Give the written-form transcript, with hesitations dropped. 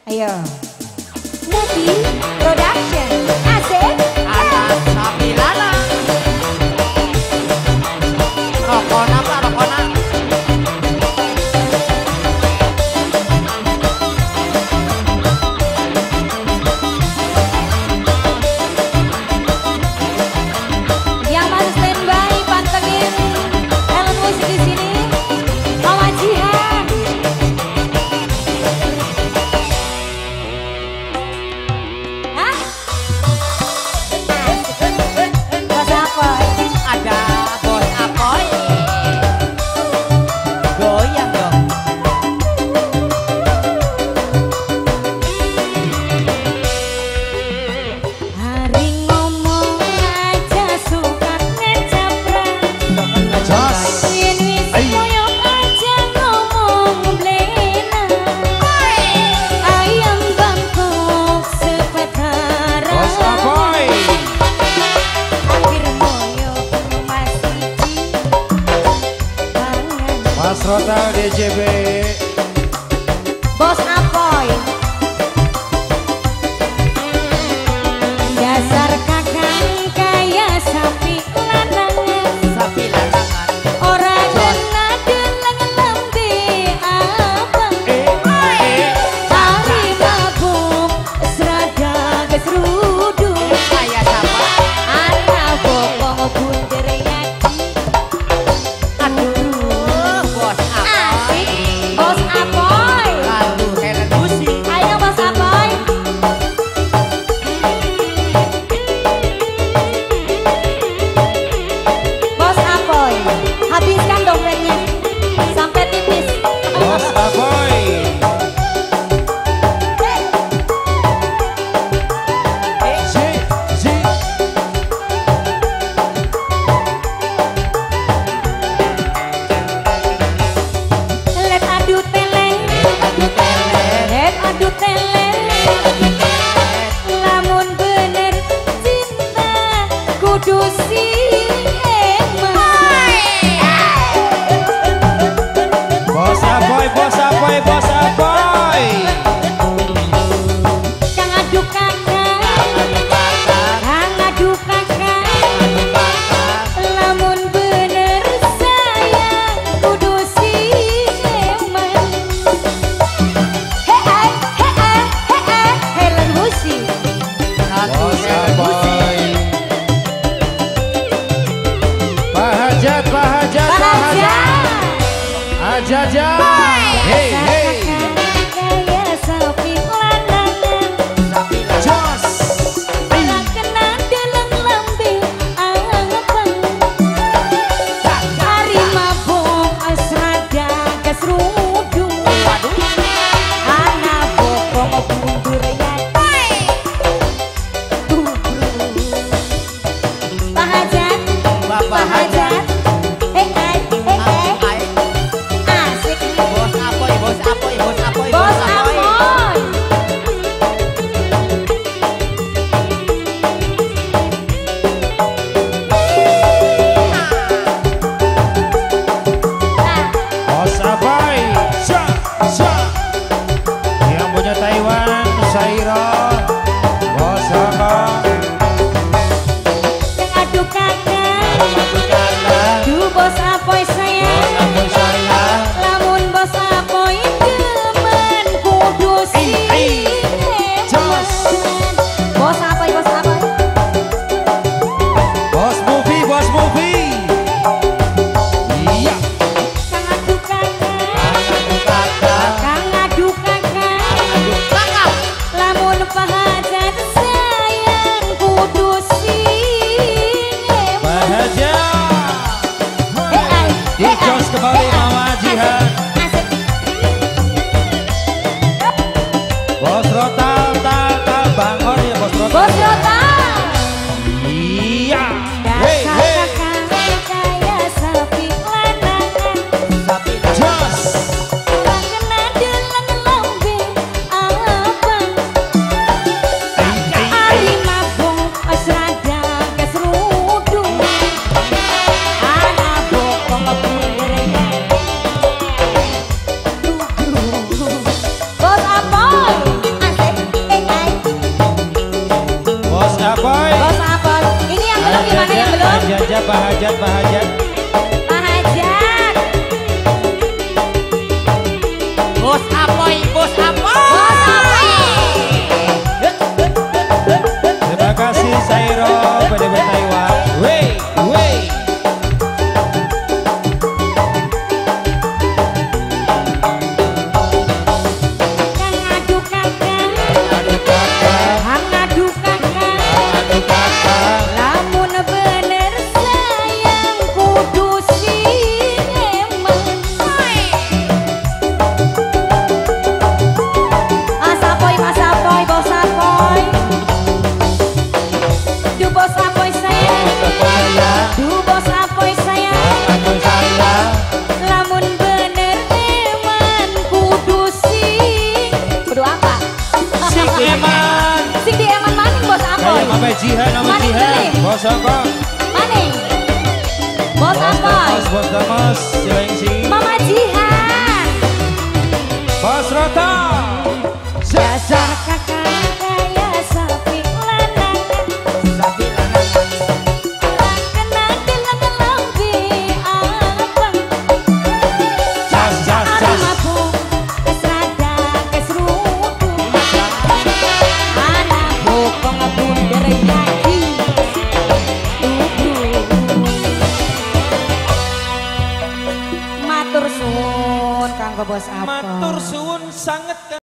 Ayo. Nabi Production. Asik. Ada sapi lalang. Rokona Pak, rokona. Yang masih standby pantengin talent musik di sini. Mama Jihan. Hah? Bos Apoy. Ada bos Apoy. Goyang dong. Hari ngomong aja suka ngejabrak. Yen wis koyo aja ngomong blena. Ayam bangkok sepetara. Bos Apoy. Akhir moyo masih pangan. Mas Rota DJB. Bos Apoy. Dasar kakang kaya sapi lanangan. Sapi lalangan. Orang kena deleng lembe abang. Tari mabuk serada kesrudung. Saya sama. Anak bokong bunder yaki. Aduh, bos Apoy. Asik. Bos Apoy. Lalu Helen Lucy. Ayo Bos Apoy. Bos Apoy, habiskan dompetnya sampai tipis. Bos Apoy. Zi, Zi. Let adu teleng, let adu teleng. Lamun bener cinta kudu si Bos Apoy, Bos Apoy, Bos Apoy. Kang adu kakak, kang adu kakak. Lamun bener sayang kudu si eman. Helen Husi. Lalu Bos Helen Lucy. Apoy. Pak Hajat, Pak Hajat, Pak Bahagia. Hajat. Ajaja. Hey, hey. Kaya sapi lanangan. Sapi lalangan. Jos. Ora kena deleng lembe abang. Hari mabuk asrada kesrudung. Anak bokong bundur yaki. Pak Hajat, Bapak Pak Hajat. Hajat. Asik. Hajat, Pak Hajat. Pak Hajat. Bos Apoy, Bos Apoy. Bos Apoy. Terima kasih Sairo PDB Taiwan. Wey, wey. Kang adu kakang. Aduh kakak, Kang adu kakang. aduh kakak. Lamun bener sayang kudu sing emang. Mas Apoy, Mas Apoy, Bos Apoy. Du Bos Apoy sayang. Du Bos Apoy sayang. Aku sayang. Lamun bener eman kudu sing. Kudu apa? Sing Eman. Sing di eman maning Bos Apoy. Kayak Mama Jihan, Mama Maning Jihan. beli. Bos apa? Maning. Bos Apoy. Bos Damas, Cilengsi. Mama Jihan. Bos Rota.